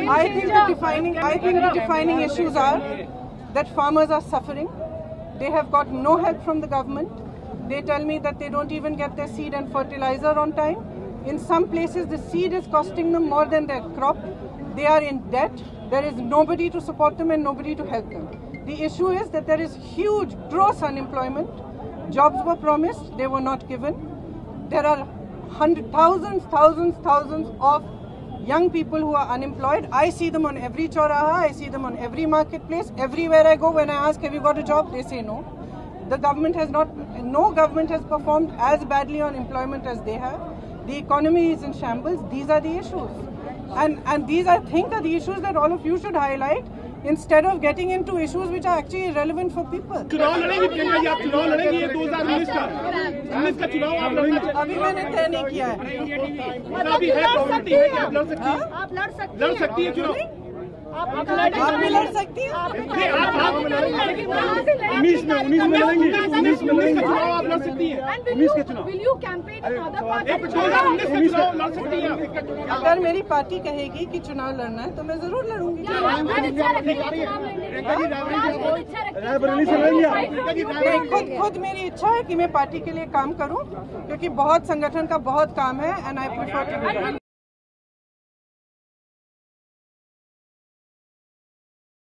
I think the defining issues are that farmers are suffering. They have got no help from the government. They tell me that they don't even get their seed and fertilizer on time. In some places, the seed is costing them more than their crop. They are in debt. There is nobody to support them and nobody to help them. The issue is that there is huge, gross unemployment. Jobs were promised, they were not given. There are thousands of young people who are unemployed. I see them on every choraha, I see them on every marketplace. Everywhere I go, when I ask, have you got a job? They say no. The government has not, no government has performed as badly on employment as they have. The economy is in shambles. These are the issues. And these, I think, are the issues that all of you should highlight instead of getting into issues which are actually irrelevant for people. चुनाव लड़ेंगी प्रियंका जी, आप चुनाव लड़ेंगी? ये 2019 का चुनाव आप लड़ना? अभी मैंने तय नहीं किया है। अभी है प्रॉपर्टी है कि आप लड़ सकती हैं? आप लड़ सकती हैं चुनाव? आप भी लड़ सकती हैं? 19 में लड़ेंगी? 19 का चुनाव आप लड़ सकती हैं? 19 के चुनाव? 2019 का चुनाव लड़ सकती हैं? अगर मेरी पार्टी कहेगी कि चुनाव लड़ना है तो मैं जरूर लड़ूंगी। खुद मेरी इच्छा है कि मैं पार्टी के लिए काम करूं, क्योंकि बहुत संगठन का बहुत काम है and I prefer to do that.